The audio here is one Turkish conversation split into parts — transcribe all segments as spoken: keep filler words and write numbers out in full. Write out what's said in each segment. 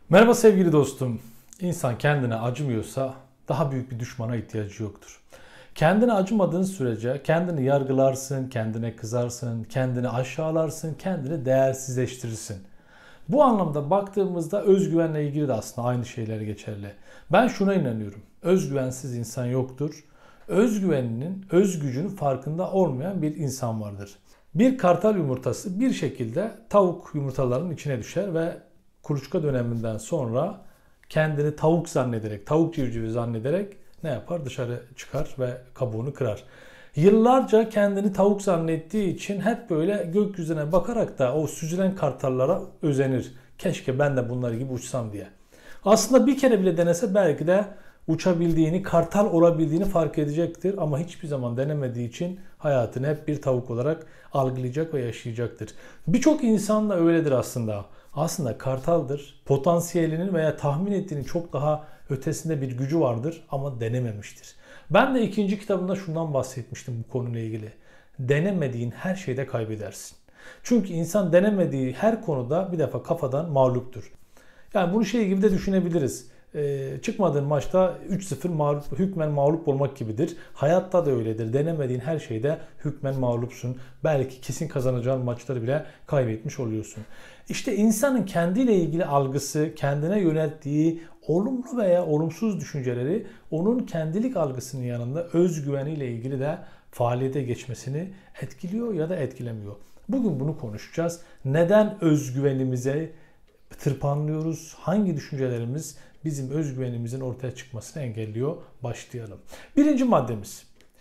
Merhaba sevgili dostum. İnsan kendine acımıyorsa daha büyük bir düşmana ihtiyacı yoktur. Kendine acımadığın sürece kendini yargılarsın, kendine kızarsın, kendini aşağılarsın, kendini değersizleştirirsin. Bu anlamda baktığımızda özgüvenle ilgili de aslında aynı şeyler geçerli. Ben şuna inanıyorum. Özgüvensiz insan yoktur. Özgüveninin, öz gücünün farkında olmayan bir insan vardır. Bir kartal yumurtası bir şekilde tavuk yumurtalarının içine düşer ve kuluçka döneminden sonra kendini tavuk zannederek, tavuk civcivi zannederek ne yapar? Dışarı çıkar ve kabuğunu kırar. Yıllarca kendini tavuk zannettiği için hep böyle gökyüzüne bakarak da o süzülen kartallara özenir. Keşke ben de bunlar gibi uçsam diye. Aslında bir kere bile denese belki de uçabildiğini, kartal olabildiğini fark edecektir. Ama hiçbir zaman denemediği için hayatını hep bir tavuk olarak algılayacak ve yaşayacaktır. Birçok insan da öyledir aslında. Aslında kartaldır. Potansiyelinin veya tahmin ettiğinin çok daha ötesinde bir gücü vardır ama denememiştir. Ben de ikinci kitabımda şundan bahsetmiştim bu konuyla ilgili. Denemediğin her şeyde kaybedersin. Çünkü insan denemediği her konuda bir defa kafadan mağluptur. Yani bunu şey gibi de düşünebiliriz. Ee, çıkmadığın maçta üç sıfır mağlup, hükmen mağlup olmak gibidir. Hayatta da öyledir. Denemediğin her şeyde hükmen mağlupsun. Belki kesin kazanacağın maçları bile kaybetmiş oluyorsun. İşte insanın kendiyle ilgili algısı, kendine yönelttiği olumlu veya olumsuz düşünceleri onun kendilik algısının yanında özgüveniyle ilgili de faaliyete geçmesini etkiliyor ya da etkilemiyor. Bugün bunu konuşacağız. Neden özgüvenimize tırpanlıyoruz? Hangi düşüncelerimiz bizim özgüvenimizin ortaya çıkmasını engelliyor? Başlayalım. Birinci maddemiz.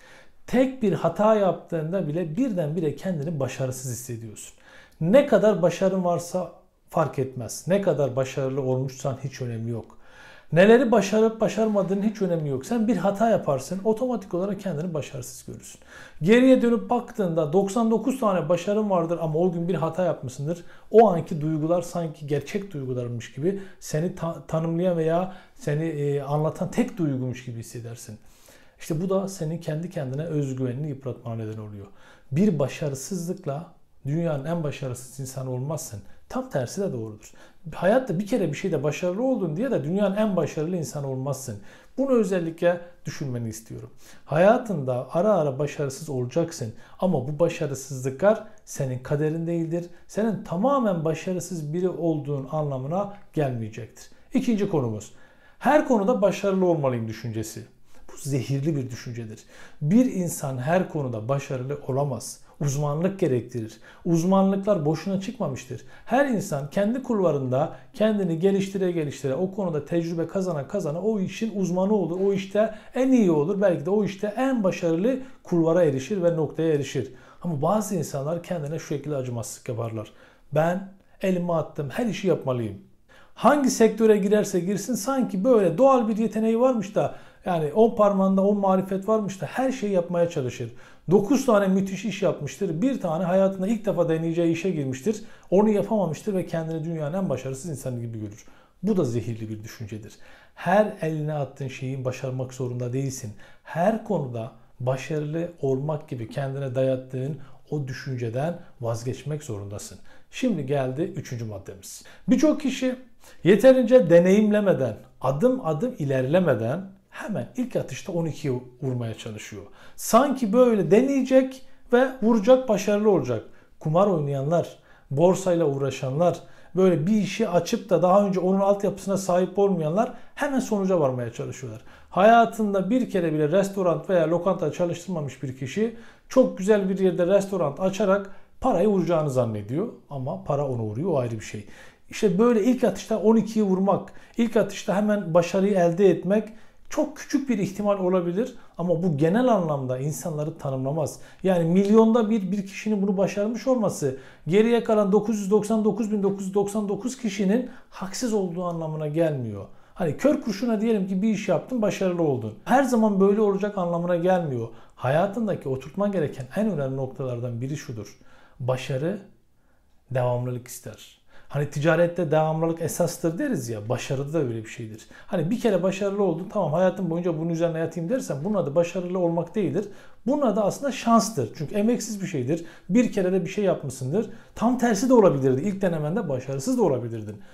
Tek bir hata yaptığında bile birdenbire kendini başarısız hissediyorsun. Ne kadar başarın varsa fark etmez. Ne kadar başarılı olmuşsan hiç önemi yok. Neleri başarıp başarmadığının hiç önemi yok. Sen bir hata yaparsın, otomatik olarak kendini başarısız görürsün. Geriye dönüp baktığında doksan dokuz tane başarın vardır ama o gün bir hata yapmışsındır. O anki duygular sanki gerçek duygularmış gibi seni ta- tanımlayan veya seni e, anlatan tek duygumuş gibi hissedersin. İşte bu da senin kendi kendine özgüvenini yıpratmana neden oluyor. Bir başarısızlıkla dünyanın en başarısız insanı olmazsın. Tam tersi de doğrudur. Hayatta bir kere bir şeyde başarılı oldun diye de dünyanın en başarılı insanı olmazsın. Bunu özellikle düşünmeni istiyorum. Hayatında ara ara başarısız olacaksın ama bu başarısızlıklar senin kaderin değildir. Senin tamamen başarısız biri olduğun anlamına gelmeyecektir. İkinci konumuz. Her konuda başarılı olmalıyım düşüncesi. Bu zehirli bir düşüncedir. Bir insan her konuda başarılı olamaz. Uzmanlık gerektirir. Uzmanlıklar boşuna çıkmamıştır. Her insan kendi kulvarında kendini geliştire geliştire o konuda tecrübe kazana kazana o işin uzmanı olur. O işte en iyi olur. Belki de o işte en başarılı kulvara erişir ve noktaya erişir. Ama bazı insanlar kendine şu şekilde acımasızlık yaparlar. Ben elimi attım, her işi yapmalıyım. Hangi sektöre girerse girsin sanki böyle doğal bir yeteneği varmış da yani on parmağında on marifet varmış da her şeyi yapmaya çalışır. dokuz tane müthiş iş yapmıştır. Bir tane hayatında ilk defa deneyeceği işe girmiştir. Onu yapamamıştır ve kendini dünyanın en başarısız insanı gibi görür. Bu da zehirli bir düşüncedir. Her eline attığın şeyi başarmak zorunda değilsin. Her konuda başarılı olmak gibi kendine dayattığın o düşünceden vazgeçmek zorundasın. Şimdi geldi üçüncü maddemiz. Birçok kişi yeterince deneyimlemeden, adım adım ilerlemeden hemen ilk atışta on ikiye vurmaya çalışıyor. Sanki böyle deneyecek ve vuracak, başarılı olacak. Kumar oynayanlar, borsayla uğraşanlar, böyle bir işi açıp da daha önce onun altyapısına sahip olmayanlar hemen sonuca varmaya çalışıyorlar. Hayatında bir kere bile restoran veya lokanta çalıştırmamış bir kişi çok güzel bir yerde restoran açarak parayı vuracağını zannediyor. Ama para ona vuruyor, o ayrı bir şey. İşte böyle ilk atışta on ikiyi vurmak, ilk atışta hemen başarıyı elde etmek çok küçük bir ihtimal olabilir ama bu genel anlamda insanları tanımlamaz. Yani milyonda bir bir kişinin bunu başarmış olması geriye kalan dokuz yüz doksan dokuz bin dokuz yüz doksan dokuz kişinin haksız olduğu anlamına gelmiyor. Hani kör kurşuna diyelim ki bir iş yaptın, başarılı oldun. Her zaman böyle olacak anlamına gelmiyor. Hayatındaki oturtman gereken en önemli noktalardan biri şudur. Başarı devamlılık ister. Hani ticarette devamlılık esastır deriz ya, başarıda da öyle bir şeydir. Hani bir kere başarılı oldun, tamam hayatım boyunca bunun üzerine yatayım dersen bunun adı başarılı olmak değildir. Bunun adı aslında şanstır. Çünkü emeksiz bir şeydir. Bir kere de bir şey yapmışsındır. Tam tersi de olabilirdi. İlk denemende başarısız da olabilirdin.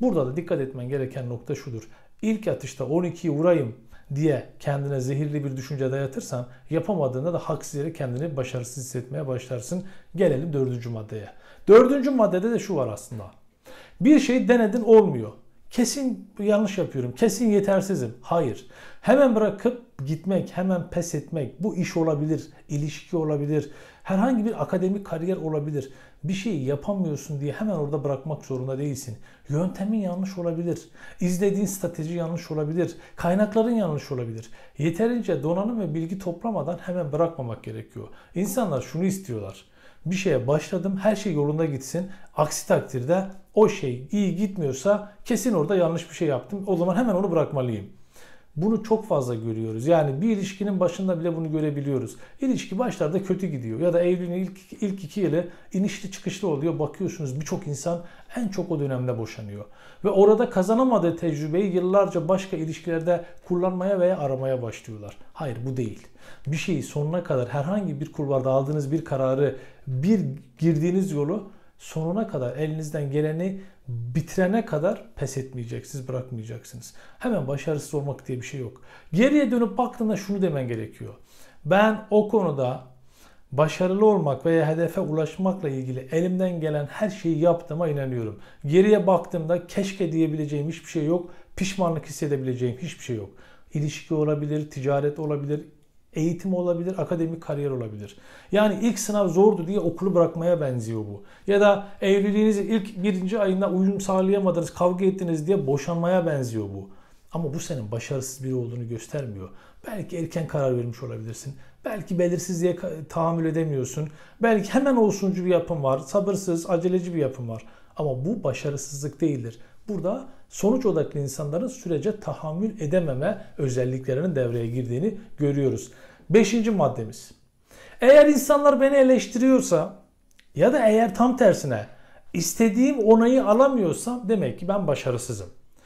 Burada da dikkat etmen gereken nokta şudur. İlk atışta on ikiyi vurayım diye kendine zehirli bir düşünce dayatırsan yapamadığında da haksız yere kendini başarısız hissetmeye başlarsın. Gelelim dördüncü maddeye. Dördüncü maddede de şu var aslında. Bir şey denedin olmuyor. Kesin yanlış yapıyorum. Kesin yetersizim. Hayır. Hemen bırakıp gitmek, hemen pes etmek. Bu iş olabilir, ilişki olabilir, herhangi bir akademik kariyer olabilir. Bir şeyi yapamıyorsun diye hemen orada bırakmak zorunda değilsin. Yöntemin yanlış olabilir. İzlediğin strateji yanlış olabilir. Kaynakların yanlış olabilir. Yeterince donanım ve bilgi toplamadan hemen bırakmamak gerekiyor. İnsanlar şunu istiyorlar. Bir şeye başladım, her şey yolunda gitsin. Aksi takdirde o şey iyi gitmiyorsa kesin orada yanlış bir şey yaptım. O zaman hemen onu bırakmalıyım. Bunu çok fazla görüyoruz. Yani bir ilişkinin başında bile bunu görebiliyoruz. İlişki başlarda kötü gidiyor ya da evliliğin ilk, ilk iki yılı inişli çıkışlı oluyor. Bakıyorsunuz birçok insan en çok o dönemde boşanıyor. Ve orada kazanamadığı tecrübeyi yıllarca başka ilişkilerde kullanmaya veya aramaya başlıyorlar. Hayır, bu değil. Bir şeyi sonuna kadar herhangi bir kulvarda aldığınız bir kararı, bir girdiğiniz yolu sonuna kadar elinizden geleni bitirene kadar pes etmeyeceksiniz, bırakmayacaksınız. Hemen başarısız olmak diye bir şey yok. Geriye dönüp baktığında şunu demen gerekiyor. Ben o konuda başarılı olmak veya hedefe ulaşmakla ilgili elimden gelen her şeyi yaptığıma inanıyorum. Geriye baktığımda keşke diyebileceğim hiçbir şey yok. Pişmanlık hissedebileceğim hiçbir şey yok. İlişki olabilir, ticaret olabilir, eğitim olabilir, akademik kariyer olabilir. Yani ilk sınav zordu diye okulu bırakmaya benziyor bu. Ya da evliliğinizin ilk birinci ayında uyum sağlayamadınız, kavga ettiniz diye boşanmaya benziyor bu. Ama bu senin başarısız biri olduğunu göstermiyor. Belki erken karar vermiş olabilirsin. Belki belirsizliğe tahammül edemiyorsun. Belki hemen olsuncu bir yapın var. Sabırsız, aceleci bir yapın var. Ama bu başarısızlık değildir. Burada sonuç odaklı insanların sürece tahammül edememe özelliklerinin devreye girdiğini görüyoruz. Beşinci maddemiz. Eğer insanlar beni eleştiriyorsa ya da eğer tam tersine istediğim onayı alamıyorsam demek ki ben başarısızım.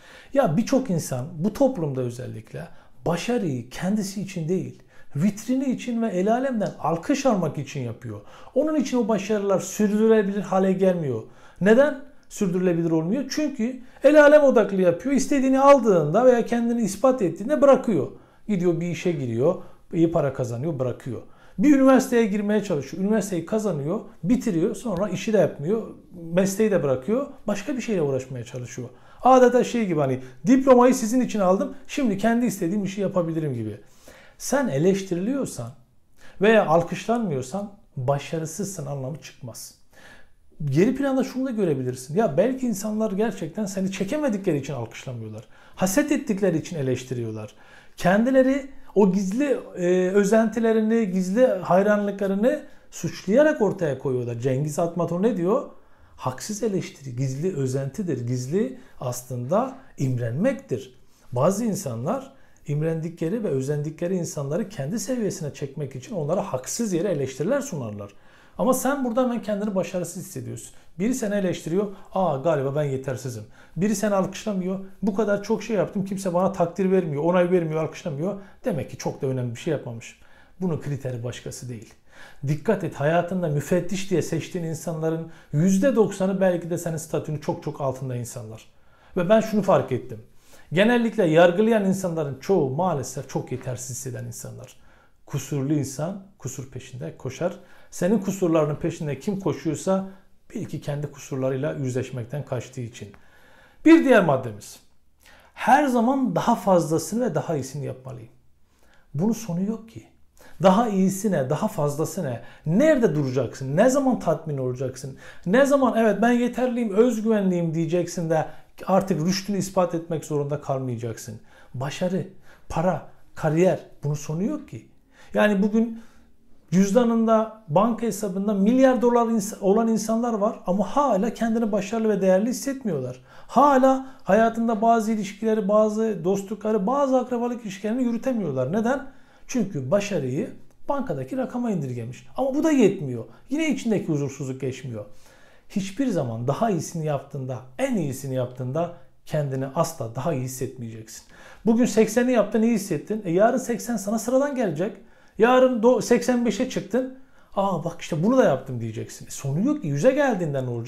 Ya birçok insan bu toplumda özellikle başarıyı kendisi için değil, vitrini için ve el alemden alkış almak için yapıyor. Onun için o başarılar sürdürülebilir hale gelmiyor. Neden sürdürülebilir olmuyor? Çünkü el alem odaklı yapıyor. İstediğini aldığında veya kendini ispat ettiğinde bırakıyor. Gidiyor bir işe giriyor, iyi para kazanıyor, bırakıyor. Bir üniversiteye girmeye çalışıyor. Üniversiteyi kazanıyor, bitiriyor. Sonra işi de yapmıyor, mesleği de bırakıyor. Başka bir şeyle uğraşmaya çalışıyor. Adeta şey gibi, hani diplomayı sizin için aldım, şimdi kendi istediğim işi yapabilirim gibi. Sen eleştiriliyorsan veya alkışlanmıyorsan başarısızsın anlamı çıkmaz. Geri planda şunu da görebilirsin. Ya belki insanlar gerçekten seni çekemedikleri için alkışlamıyorlar. Haset ettikleri için eleştiriyorlar. Kendileri o gizli e, özentilerini, gizli hayranlıklarını suçlayarak ortaya koyuyorlar. Cengiz Atmaton ne diyor? Haksız eleştiri, gizli özentidir. Gizli aslında imrenmektir. Bazı insanlar imrendikleri ve özendikleri insanları kendi seviyesine çekmek için onlara haksız yere eleştiriler sunarlar. Ama sen burada hemen kendini başarısız hissediyorsun. Biri seni eleştiriyor, aa galiba ben yetersizim. Biri seni alkışlamıyor, bu kadar çok şey yaptım, kimse bana takdir vermiyor, onay vermiyor, alkışlamıyor. Demek ki çok da önemli bir şey yapmamışım. Bunun kriteri başkası değil. Dikkat et, hayatında müfettiş diye seçtiğin insanların yüzde doksanı belki de senin statünün çok çok altında insanlar. Ve ben şunu fark ettim. Genellikle yargılayan insanların çoğu maalesef çok yetersiz hisseden insanlar. Kusurlu insan kusur peşinde koşar. Senin kusurlarının peşinde kim koşuyorsa bil ki kendi kusurlarıyla yüzleşmekten kaçtığı için. Bir diğer maddemiz. Her zaman daha fazlasını ve daha iyisini yapmalıyım. Bunun sonu yok ki. Daha iyisine, daha fazlasına nerede duracaksın? Ne zaman tatmin olacaksın? Ne zaman evet ben yeterliyim, özgüvenliyim diyeceksin de artık rüştünü ispat etmek zorunda kalmayacaksın. Başarı, para, kariyer bunun sonu yok ki. Yani bugün cüzdanında, banka hesabında milyar dolar olan insanlar var ama hala kendini başarılı ve değerli hissetmiyorlar. Hala hayatında bazı ilişkileri, bazı dostlukları, bazı akrabalık ilişkilerini yürütemiyorlar. Neden? Çünkü başarıyı bankadaki rakama indirgemiş. Ama bu da yetmiyor. Yine içindeki huzursuzluk geçmiyor. Hiçbir zaman daha iyisini yaptığında, en iyisini yaptığında kendini asla daha iyi hissetmeyeceksin. Bugün sekseni yaptın, iyi hissettin. E yarın seksen sana sıradan gelecek. Yarın seksen beşe çıktın. Aa bak işte bunu da yaptım diyeceksin. E sonu yok ki. yüze geldiğinde ne olacak?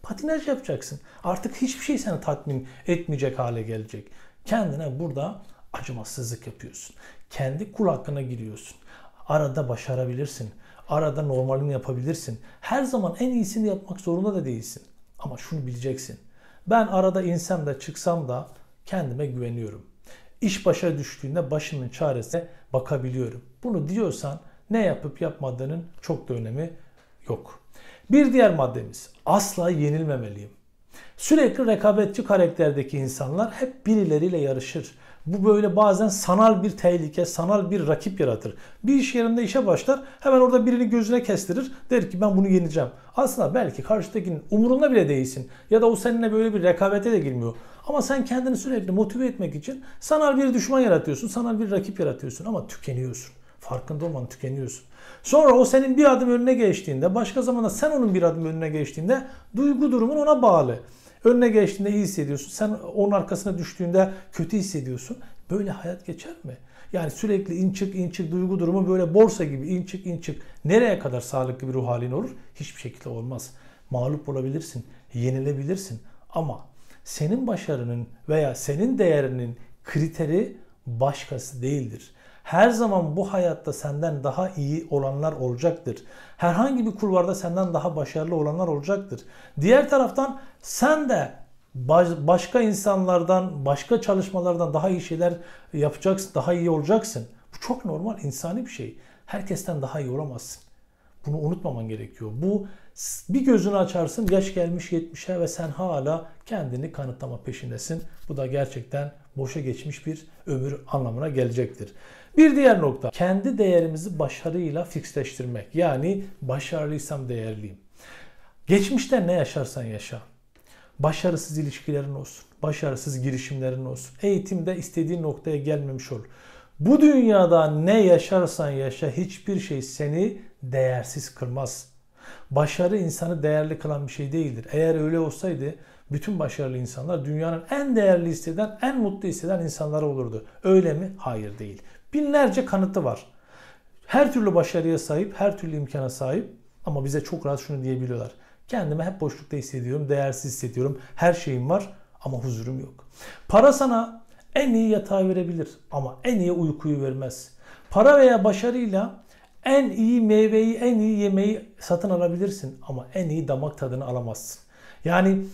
Patinaj yapacaksın. Artık hiçbir şey seni tatmin etmeyecek hale gelecek. Kendine burada acımasızlık yapıyorsun. Kendi kul hakkına giriyorsun. Arada başarabilirsin. Arada normalini yapabilirsin. Her zaman en iyisini yapmak zorunda da değilsin. Ama şunu bileceksin. Ben arada insem de çıksam da kendime güveniyorum. İş başa düştüğünde başımın çaresine bakabiliyorum. Bunu diyorsan ne yapıp yapmadığının çok da önemi yok. Bir diğer maddemiz, asla yenilmemeliyim. Sürekli rekabetçi karakterdeki insanlar hep birileriyle yarışır. Bu böyle bazen sanal bir tehlike, sanal bir rakip yaratır. Bir iş yerinde işe başlar, hemen orada birini gözüne kestirir. Der ki ben bunu yeneceğim. Aslında belki karşıdakinin umurunda bile değilsin. Ya da o seninle böyle bir rekabete de girmiyor. Ama sen kendini sürekli motive etmek için sanal bir düşman yaratıyorsun, sanal bir rakip yaratıyorsun ama tükeniyorsun. Farkında olmadan tükeniyorsun. Sonra o senin bir adım önüne geçtiğinde, başka zamanda sen onun bir adım önüne geçtiğinde duygu durumun ona bağlı. Önüne geçtiğinde iyi hissediyorsun. Sen onun arkasına düştüğünde kötü hissediyorsun. Böyle hayat geçer mi? Yani sürekli in çık in çık duygu durumu böyle borsa gibi in çık in çık. Nereye kadar sağlıklı bir ruh halin olur? Hiçbir şekilde olmaz. Mağlup olabilirsin, yenilebilirsin. Ama senin başarının veya senin değerinin kriteri başkası değildir. Her zaman bu hayatta senden daha iyi olanlar olacaktır. Herhangi bir kulvarda senden daha başarılı olanlar olacaktır. Diğer taraftan sen de başka insanlardan, başka çalışmalardan daha iyi şeyler yapacaksın, daha iyi olacaksın. Bu çok normal, insani bir şey. Herkesten daha iyi olamazsın. Bunu unutmaman gerekiyor. Bu bir gözünü açarsın, yaş gelmiş yetmişe ve sen hala kendini kanıtlama peşindesin. Bu da gerçekten boşa geçmiş bir ömür anlamına gelecektir. Bir diğer nokta, kendi değerimizi başarıyla fiksleştirmek. Yani başarılıysam değerliyim. Geçmişte ne yaşarsan yaşa. Başarısız ilişkilerin olsun, başarısız girişimlerin olsun. Eğitimde istediğin noktaya gelmemiş ol. Bu dünyada ne yaşarsan yaşa hiçbir şey seni değersiz kılmaz. Başarı insanı değerli kılan bir şey değildir. Eğer öyle olsaydı bütün başarılı insanlar dünyanın en değerli hisseden, en mutlu hisseden insanları olurdu. Öyle mi? Hayır değil. Binlerce kanıtı var. Her türlü başarıya sahip, her türlü imkana sahip ama bize çok rahat şunu diyebiliyorlar. Kendimi hep boşlukta hissediyorum, değersiz hissediyorum. Her şeyim var ama huzurum yok. Para sana en iyi yatağı verebilir ama en iyi uykuyu vermez. Para veya başarıyla en iyi meyveyi, en iyi yemeği satın alabilirsin ama en iyi damak tadını alamazsın. Yani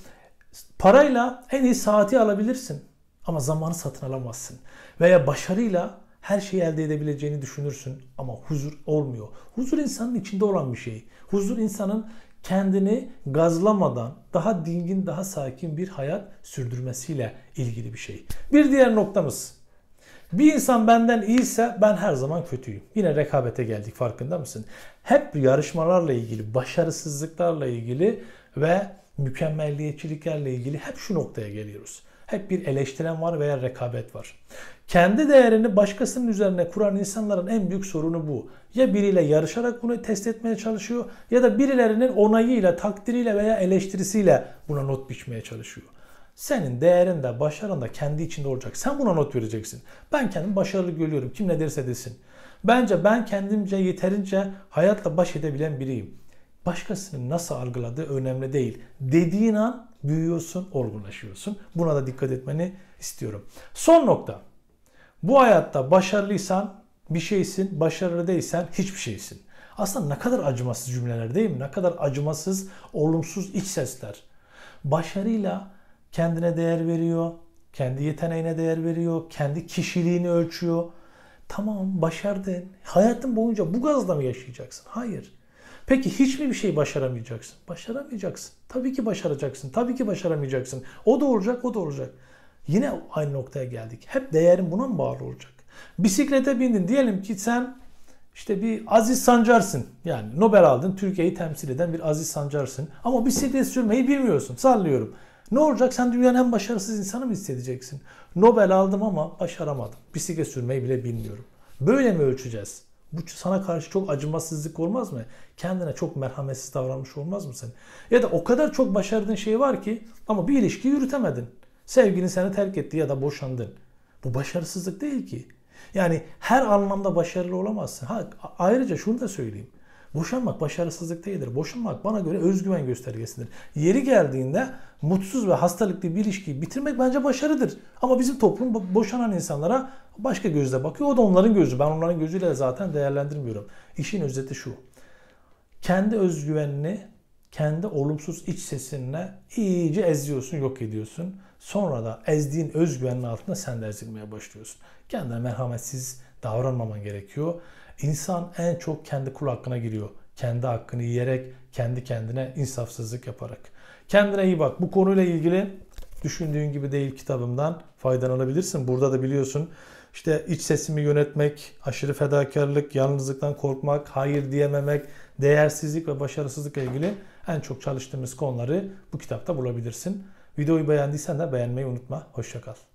parayla en iyi saati alabilirsin ama zamanı satın alamazsın. Veya başarıyla her şeyi elde edebileceğini düşünürsün ama huzur olmuyor. Huzur insanın içinde olan bir şey. Huzur insanın kendini gazlamadan daha dingin, daha sakin bir hayat sürdürmesiyle ilgili bir şey. Bir diğer noktamız. Bir insan benden iyiyse ben her zaman kötüyüm. Yine rekabete geldik, farkında mısın? Hep yarışmalarla ilgili, başarısızlıklarla ilgili ve mükemmelliyetçiliklerle ilgili hep şu noktaya geliyoruz. Hep bir eleştiren var veya rekabet var. Kendi değerini başkasının üzerine kuran insanların en büyük sorunu bu. Ya biriyle yarışarak bunu test etmeye çalışıyor ya da birilerinin onayıyla, takdiriyle veya eleştirisiyle buna not biçmeye çalışıyor. Senin değerin de başarın da kendi içinde olacak. Sen buna not vereceksin. Ben kendimi başarılı görüyorum. Kim ne derse desin. Bence ben kendimce yeterince hayatla baş edebilen biriyim. Başkasının nasıl algıladığı önemli değil. Dediğin an büyüyorsun, olgunlaşıyorsun. Buna da dikkat etmeni istiyorum. Son nokta. Bu hayatta başarılıysan bir şeysin, başarılı değilsen hiçbir şeysin. Aslında ne kadar acımasız cümleler değil mi? Ne kadar acımasız, olumsuz iç sesler. Başarıyla kendine değer veriyor, kendi yeteneğine değer veriyor, kendi kişiliğini ölçüyor. Tamam, başardın. Hayatın boyunca bu gazla mı yaşayacaksın? Hayır. Peki hiç mi bir şey başaramayacaksın? Başaramayacaksın. Tabii ki başaracaksın. Tabii ki başaramayacaksın. O da olacak, o da olacak. Yine aynı noktaya geldik. Hep değerin buna mı bağlı olacak? Bisiklete bindin. Diyelim ki sen işte bir Aziz Sancar'sın. Yani Nobel aldın. Türkiye'yi temsil eden bir Aziz Sancar'sın. Ama bisiklet sürmeyi bilmiyorsun. Sallıyorum. Ne olacak? Sen dünyanın en başarısız insanı mı hissedeceksin? Nobel aldım ama başaramadım. Bisiklet sürmeyi bile bilmiyorum. Böyle mi ölçeceğiz? Bu sana karşı çok acımasızlık olmaz mı? Kendine çok merhametsiz davranmış olmaz mı sen? Ya da o kadar çok başardığın şey var ki ama bir ilişki yürütemedin. Sevgilin seni terk etti ya da boşandın. Bu başarısızlık değil ki. Yani her anlamda başarılı olamazsın. Ha, ayrıca şunu da söyleyeyim. Boşanmak başarısızlık değildir. Boşanmak bana göre özgüven göstergesidir. Yeri geldiğinde mutsuz ve hastalıklı bir ilişkiyi bitirmek bence başarıdır. Ama bizim toplum boşanan insanlara başka gözle bakıyor. O da onların gözü. Ben onların gözüyle zaten değerlendirmiyorum. İşin özeti şu. Kendi özgüvenini, kendi olumsuz iç sesinle iyice eziyorsun, yok ediyorsun. Sonra da ezdiğin özgüvenin altında sen de ezilmeye başlıyorsun. Kendine merhametsiz davranmaman gerekiyor. İnsan en çok kendi kul hakkına giriyor. Kendi hakkını yiyerek, kendi kendine insafsızlık yaparak. Kendine iyi bak. Bu konuyla ilgili Düşündüğün Gibi Değil kitabımdan faydalanabilirsin. Burada da biliyorsun işte iç sesimi yönetmek, aşırı fedakarlık, yalnızlıktan korkmak, hayır diyememek, değersizlik ve başarısızlıkla ilgili en çok çalıştığımız konuları bu kitapta bulabilirsin. Videoyu beğendiysen de beğenmeyi unutma. Hoşça kal.